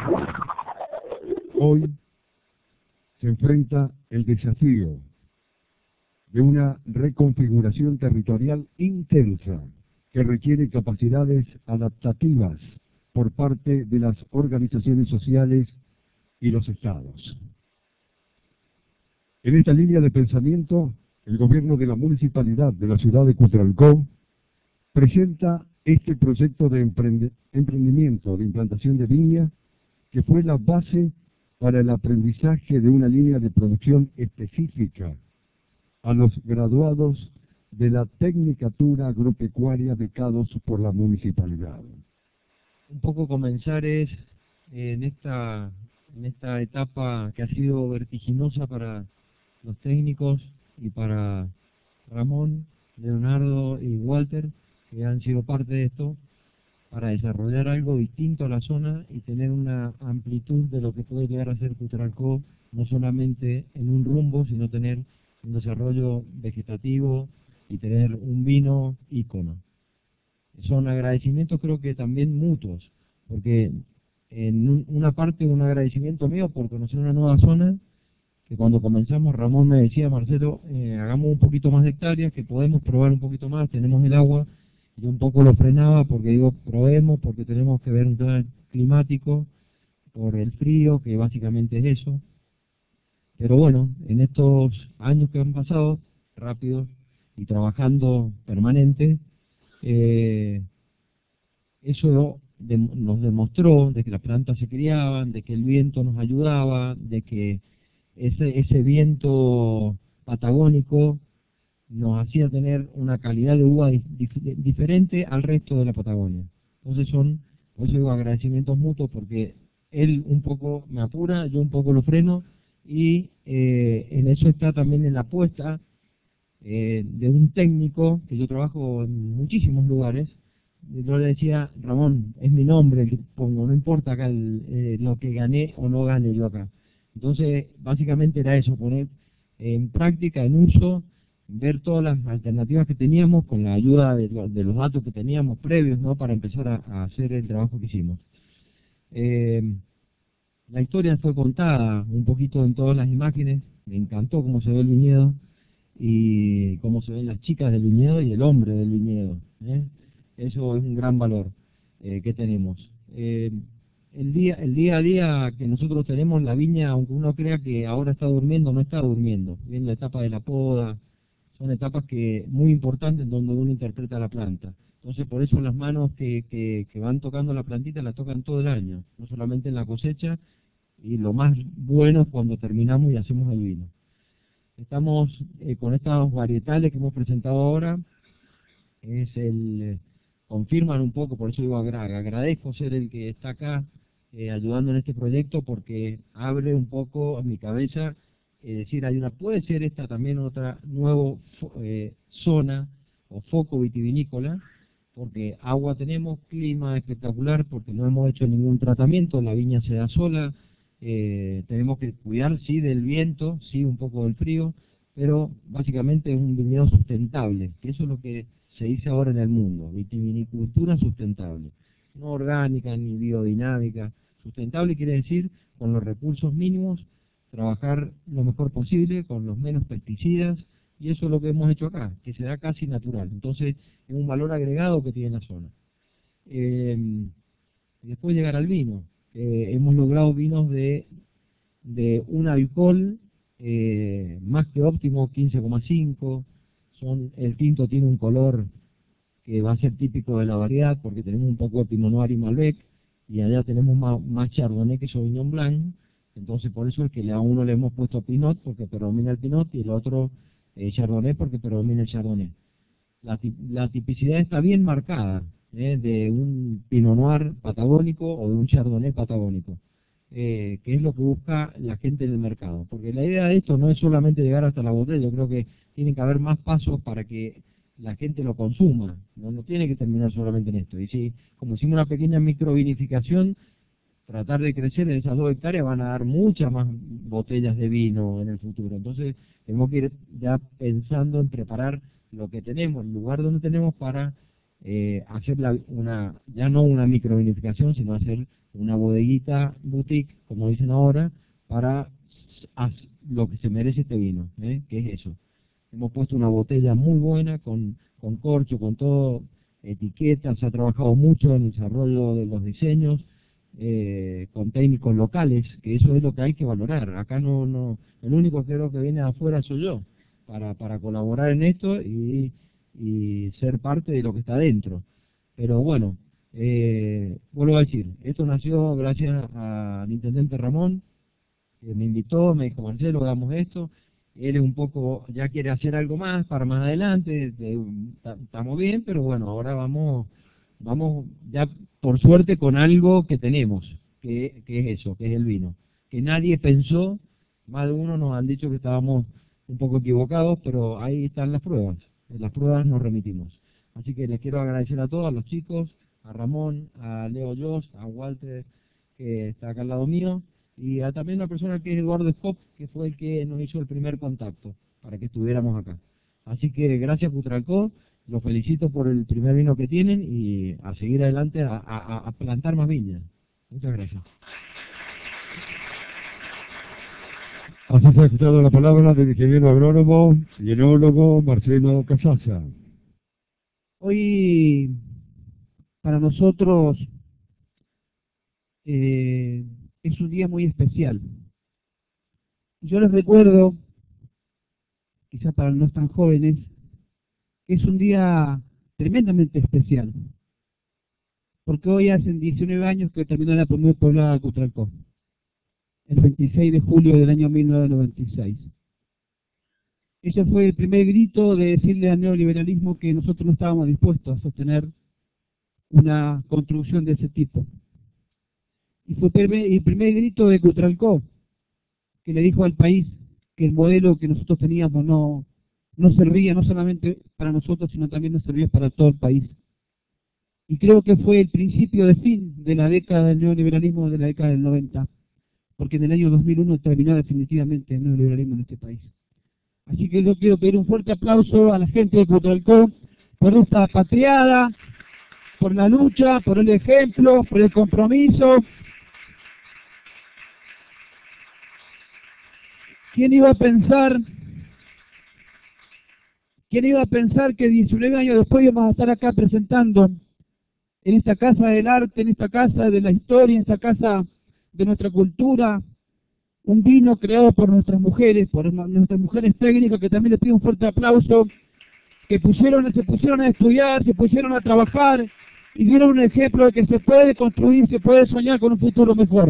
Hoy se enfrenta el desafío de una reconfiguración territorial intensa que requiere capacidades adaptativas por parte de las organizaciones sociales y los estados. En esta línea de pensamiento, el gobierno de la municipalidad de la ciudad de Cutralcó presenta este proyecto de emprendimiento de implantación de viña, que fue la base para el aprendizaje de una línea de producción específica a los graduados de la Tecnicatura Agropecuaria becados por la municipalidad. Un poco comenzar es en esta etapa que ha sido vertiginosa para los técnicos y para Ramón, Leonardo y Walter, que han sido parte de esto, para desarrollar algo distinto a la zona y tener una amplitud de lo que puede llegar a ser Cutralcó, no solamente en un rumbo, sino tener un desarrollo vegetativo y tener un vino ícono. Son agradecimientos creo que también mutuos, porque en una parte un agradecimiento mío por conocer una nueva zona, que cuando comenzamos Ramón me decía, Marcelo, hagamos un poquito más de hectáreas, que podemos probar un poquito más, tenemos el agua. Yo un poco lo frenaba porque digo, probemos, porque tenemos que ver un tema climático, por el frío, que básicamente es eso. Pero bueno, en estos años que han pasado, rápidos, y trabajando permanente, eso nos demostró de que las plantas se criaban, de que el viento nos ayudaba, de que ese viento patagónico nos hacía tener una calidad de uva diferente al resto de la Patagonia. Entonces por eso digo agradecimientos mutuos, porque él un poco me apura, yo un poco lo freno, y en eso está también en la apuesta de un técnico, que yo trabajo en muchísimos lugares. Yo le decía, Ramón, es mi nombre el que pongo, no importa acá lo que gané o no gane yo acá. Entonces, básicamente era eso, poner en práctica, en uso, ver todas las alternativas que teníamos con la ayuda de los datos que teníamos previos, ¿no?, para empezar a hacer el trabajo que hicimos. La historia fue contada un poquito en todas las imágenes, me encantó cómo se ve el viñedo y cómo se ven las chicas del viñedo y el hombre del viñedo, ¿eh? Eso es un gran valor que tenemos. El día a día que nosotros tenemos, la viña, aunque uno crea que ahora está durmiendo, no está durmiendo. Viene la etapa de la poda, son etapas muy importantes donde uno interpreta la planta. Entonces, por eso las manos que van tocando la plantita la tocan todo el año, no solamente en la cosecha, y lo más bueno es cuando terminamos y hacemos el vino. Estamos con estas varietales que hemos presentado ahora, confirman un poco, por eso digo agradezco ser el que está acá ayudando en este proyecto, porque abre un poco mi cabeza, decir, puede ser esta también otra nueva zona o foco vitivinícola, porque agua tenemos, clima espectacular, porque no hemos hecho ningún tratamiento, la viña se da sola, tenemos que cuidar, sí, del viento, sí, un poco del frío, pero básicamente es un viñedo sustentable, que eso es lo que se dice ahora en el mundo, vitivinicultura sustentable, no orgánica ni biodinámica. Sustentable quiere decir con los recursos mínimos, trabajar lo mejor posible, con los menos pesticidas, y eso es lo que hemos hecho acá, que se da casi natural. Entonces es un valor agregado que tiene la zona. Y después llegar al vino. Hemos logrado vinos de un alcohol más que óptimo, 15,5. El tinto tiene un color que va a ser típico de la variedad, porque tenemos un poco de Pinot Noir y Malbec, y allá tenemos más Chardonnay que Sauvignon Blanc. Entonces por eso es que a uno le hemos puesto Pinot, porque predomina el Pinot, y el otro Chardonnay, porque predomina el Chardonnay. La tipicidad está bien marcada, de un Pinot Noir patagónico o de un Chardonnay patagónico, que es lo que busca la gente en el mercado. Porque la idea de esto no es solamente llegar hasta la botella, yo creo que tiene que haber más pasos para que la gente lo consuma, no tiene que terminar solamente en esto. Y si, como hicimos una pequeña microvinificación, tratar de crecer en esas 2 hectáreas, van a dar muchas más botellas de vino en el futuro. Entonces tenemos que ir ya pensando en preparar lo que tenemos, el lugar donde tenemos, para hacer ya no una microvinificación, sino hacer una bodeguita boutique, como dicen ahora, para lo que se merece este vino, que es eso. Hemos puesto una botella muy buena, con corcho, con todo, etiquetas, se ha trabajado mucho en el desarrollo de los diseños, con técnicos locales, que eso es lo que hay que valorar. Acá el único que creo que viene de afuera soy yo, para colaborar en esto y ser parte de lo que está dentro. Pero bueno, vuelvo a decir, esto nació gracias al intendente Ramón, que me invitó, me dijo, Marcelo, hagamos esto. Él es un poco, ya quiere hacer algo más para más adelante, estamos bien, pero bueno, ahora vamos ya por suerte con algo que tenemos, que es eso, que es el vino. Que nadie pensó, más de uno nos han dicho que estábamos un poco equivocados, pero ahí están las pruebas, en las pruebas nos remitimos. Así que les quiero agradecer a todos, a los chicos, a Ramón, a Leo Joss, a Walter, que está acá al lado mío, y también a una persona que es Eduardo Skop, que fue el que nos hizo el primer contacto para que estuviéramos acá. Así que gracias Cutralcó, los felicito por el primer vino que tienen y a seguir adelante a plantar más viñas. Muchas gracias. Así se ha escuchado la palabra del ingeniero agrónomo y enólogo Marcelo Casaza. Hoy, para nosotros, es un día muy especial. Yo les recuerdo, quizás para los no tan jóvenes, que es un día tremendamente especial, porque hoy hacen 19 años que terminó la primera poblada de Cutralcó, el 26 de julio del año 1996. Ese fue el primer grito de decirle al neoliberalismo que nosotros no estábamos dispuestos a sostener una construcción de ese tipo. Y fue el primer grito de Cutralcó, que le dijo al país que el modelo que nosotros teníamos no servía no solamente para nosotros, sino también nos servía para todo el país. Y creo que fue el principio de fin de la década del neoliberalismo, de la década del 90, porque en el año 2001 terminó definitivamente el neoliberalismo en este país. Así que yo quiero pedir un fuerte aplauso a la gente de Cutralcó por esta patriada, por la lucha, por el ejemplo, por el compromiso. ¿Quién iba a pensar que 19 años después íbamos a estar acá presentando en esta casa del arte, en esta casa de la historia, en esta casa de nuestra cultura, un vino creado por nuestras mujeres técnicas, que también les pido un fuerte aplauso, que se pusieron a estudiar, se pusieron a trabajar y dieron un ejemplo de que se puede construir, se puede soñar con un futuro mejor.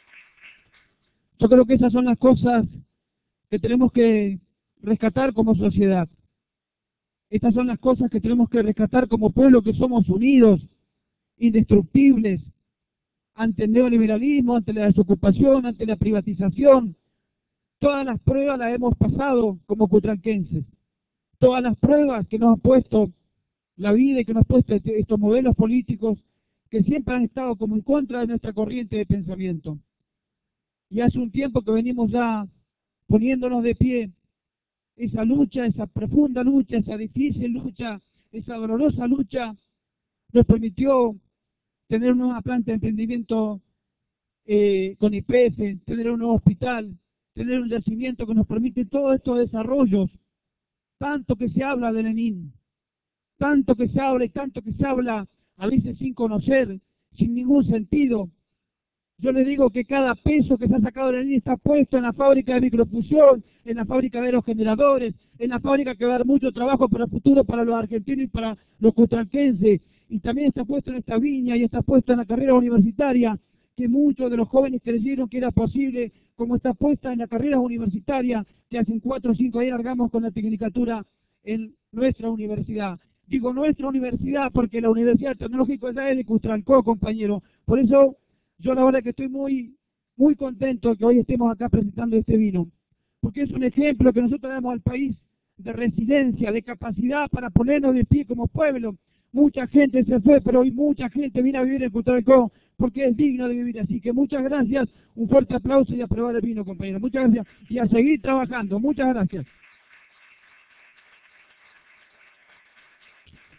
Yo creo que esas son las cosas que tenemos que rescatar como sociedad. Estas son las cosas que tenemos que rescatar como pueblo, que somos unidos, indestructibles, ante el neoliberalismo, ante la desocupación, ante la privatización. Todas las pruebas las hemos pasado como cutralquenses. Todas las pruebas que nos ha puesto la vida y que nos ha puesto estos modelos políticos que siempre han estado como en contra de nuestra corriente de pensamiento. Y hace un tiempo que venimos ya poniéndonos de pie. Esa lucha, esa profunda lucha, esa difícil lucha, esa dolorosa lucha, nos permitió tener una nueva planta de emprendimiento con YPF, tener un nuevo hospital, tener un yacimiento que nos permite todos estos desarrollos. Tanto que se habla de Lenin, tanto que se habla y tanto que se habla, a veces sin conocer, sin ningún sentido. Yo les digo que cada peso que se ha sacado de Lenin está puesto en la fábrica de microfusión, en la fábrica de los generadores, en la fábrica que va a dar mucho trabajo para el futuro, para los argentinos y para los cutralquenses. Y también está puesto en esta viña y está puesto en la carrera universitaria, que muchos de los jóvenes creyeron que era posible, como está puesta en la carrera universitaria, que hace 4 o 5 años largamos con la tecnicatura en nuestra universidad. Digo nuestra universidad porque la Universidad Tecnológica ya es de Cutralcó, compañero. Por eso yo la verdad que estoy muy contento que hoy estemos acá presentando este vino, porque es un ejemplo que nosotros damos al país de resiliencia, de capacidad para ponernos de pie como pueblo. Mucha gente se fue, pero hoy mucha gente viene a vivir en Cutralcó porque es digno de vivir. Así que muchas gracias, un fuerte aplauso y a probar el vino, compañero. Muchas gracias y a seguir trabajando. Muchas gracias.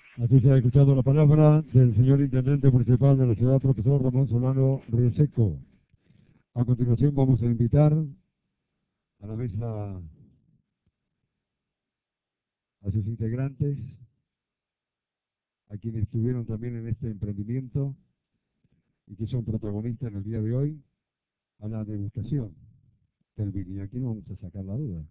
Así se ha escuchado la palabra del señor Intendente Municipal de la ciudad, profesor Ramón Solano Rieseco. A continuación vamos a invitar a la mesa a sus integrantes, a quienes estuvieron también en este emprendimiento y que son protagonistas en el día de hoy, a la degustación del vino. Y aquí no vamos a sacar la duda.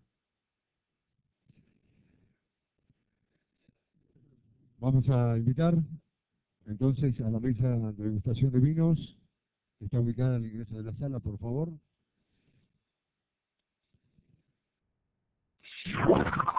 Vamos a invitar entonces a la mesa de degustación de vinos. Está ubicada al ingreso de la sala, por favor.